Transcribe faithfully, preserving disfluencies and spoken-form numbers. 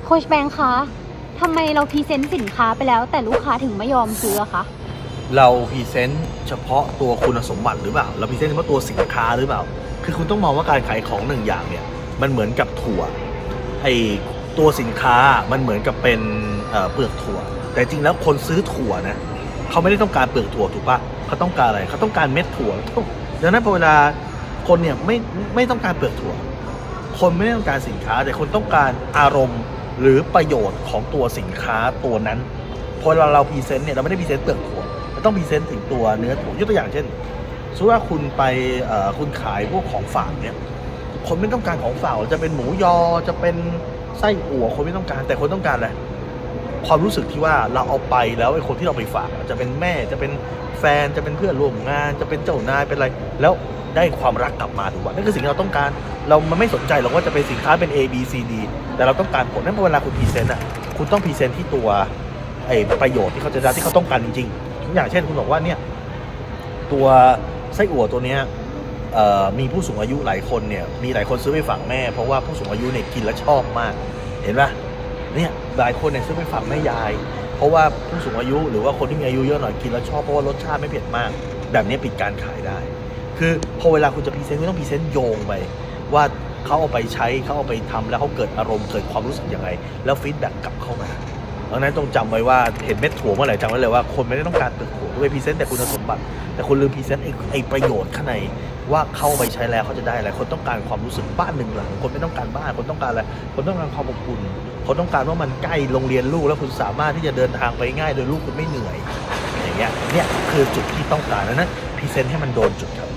ค้ชแบงค์คะทำไมเราพรีเซนต์สินค้าไปแล้วแต่ลูกค้าถึงไม่ยอมซื้อคะเราพรีเซนต์เฉพาะตัวคุณสมบัติหรือเปล่าเราพรีเซนต์เฉพาะตัวสินค้าหรือเปล่าคือคุณต้องมองว่าการขายของหนึ่งอย่างเนี่ยมันเหมือนกับถั่วไอตัวสินค้ามันเหมือนกับเป็นเปลือกถั่วแต่จริงแล้วคนซื้อถั่วนะเขาไม่ได้ต้องการเปลือกถั่วถูกปะเขาต้องการอะไรเขาต้องการเม็ดถั่วดังนั้นพอเวลาคนเนี่ยไม่ไม่ต้องการเปลือกถั่วคนไม่ได้ต้องการสินค้าแต่คนต้องการอารมณ์หรือประโยชน์ของตัวสินค้าตัวนั้นพอเราเราพรีเซนต์เนี่ยเราไม่ได้พรีเซนต์เปลือกถั่วเราต้องพรีเซนต์ถึงตัวเนื้อถั่วยกตัวอย่างเช่นสมมติว่าคุณไปคุณขายพวกของฝากเนี่ยคนไม่ต้องการของฝากจะเป็นหมูยอจะเป็นไส้อั่วคนไม่ต้องการแต่คนต้องการอะไรความรู้สึกที่ว่าเราเอาไปแล้วไอ้คนที่เราไปฝากจะเป็นแม่จะเป็นแฟนจะเป็นเพื่อนร่วมงานจะเป็นเจ้านายเป็นอะไรแล้วได้ความรักกลับมาถูกป่ะนั่นคือสิ่งที่เราต้องการเรามันไม่สนใจหรอกว่าจะเป็นสินค้าเป็น A B C D แต่เราต้องการผลนั้นพอเวลาคุณพรีเซนต์อ่ะคุณต้องพรีเซนต์ที่ตัวไอ้ประโยชน์ที่เขาจะได้ที่เขาต้องการจริงๆอย่างเช่นคุณบอกว่าเนี่ยตัวไส้อั่วตัวเนี้ยมีผู้สูงอายุหลายคนเนี่ยมีหลายคนซื้อไปฝากแม่เพราะว่าผู้สูงอายุเนี่ยกินแล้วชอบมากเห็นป่ะเนี่ยหลายคนเนี่ยซื้อไปฝากแม่ยายเพราะว่าผู้สูงอายุหรือว่าคนที่มีอายุเยอะหน่อยกินแล้วชอบเพราะว่ารสชาติไม่เผ็ดมากแบบนี้ปิดการขายได้คือพอเวลาคุณจะพรีเซนต์คุณต้องพรีเซนต์โยงไปว่าเขาเอาไปใช้เขาเอาไปทำแล้วเขาเกิดอารมณ์เกิดความรู้สึกยังไงแล้วฟีดแบ็กกลับเข้ามาเพราะนั้นต้องจำไว้ว่าเห็นเม็ดถั่วเมื่อไหร่จำไว้เลยว่าคนไม่ได้ต้องการเปลือกถั่วด้วยพรีเซนต์แต่คุณสมบัติแต่คนลืมพรีเซนต์ไอ้ไอ้ประโยชน์ข้างในว่าเข้าไปใช้แล้วเขาจะได้อะไรคนต้องการความรู้สึกบ้านหนึ่งหลังคนไม่ต้องการบ้านคนต้องการอะไรคนต้องการความอบอุ่นคนต้องการว่ามันใกล้โรงเรียนลูกแล้วคุณสามารถที่จะเดินทางไปง่ายโดยลูกคุณไม่เหนื่อยอย่างเงี้ยเนี่ยคือจุดที่ต้องการแล้วนะพรีเซนต์ให้มันโดนจุดครับ